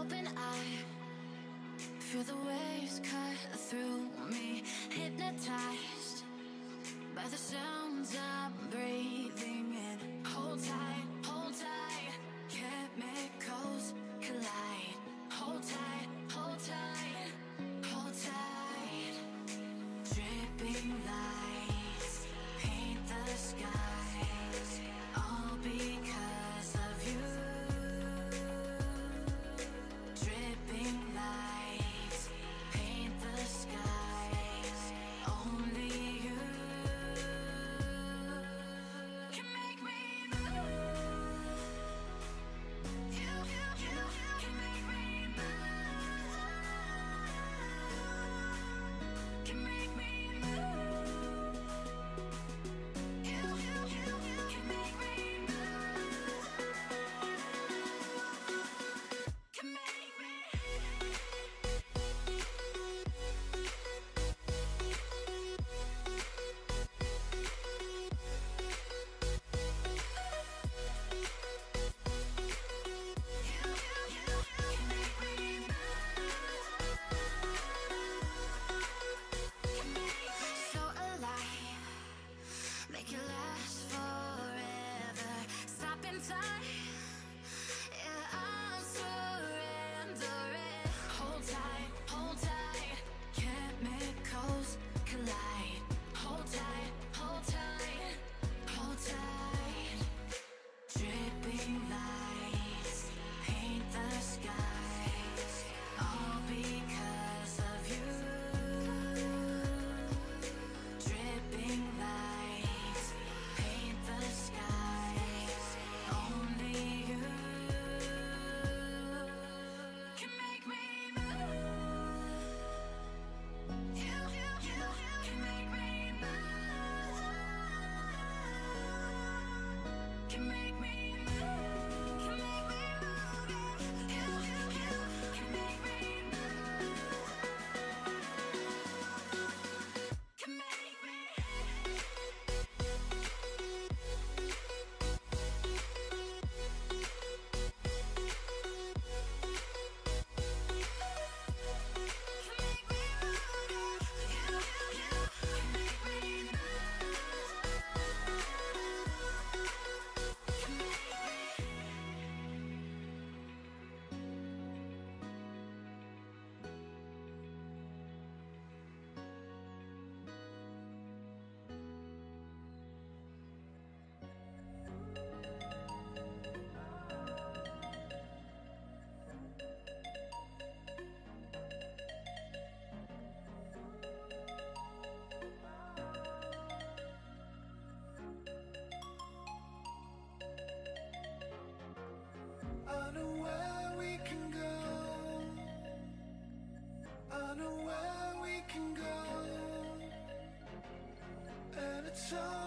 open eye, feel the waves cut through me, hypnotized by the sounds I'm breathing in. Hold tight, chemicals collide. Hold tight, hold tight, hold tight. Dripping lights paint the skies, all because of you. Dripping lights paint the skies, only you can make me move. You can make me move. Can make me move. You can make me move. Can make me. So alive, make it last forever. Stop in time, yeah, I'm surrendering. Hold tight, chemicals collide. Hold tight, hold tight, hold tight. Dripping lights paint the skies, all because of you. Dripping lights paint the skies, only you can make me move. You can make me move. Can make me move. Can make me move. You can make me move. Can make me. I know where we can go. I know where we can go. And it's all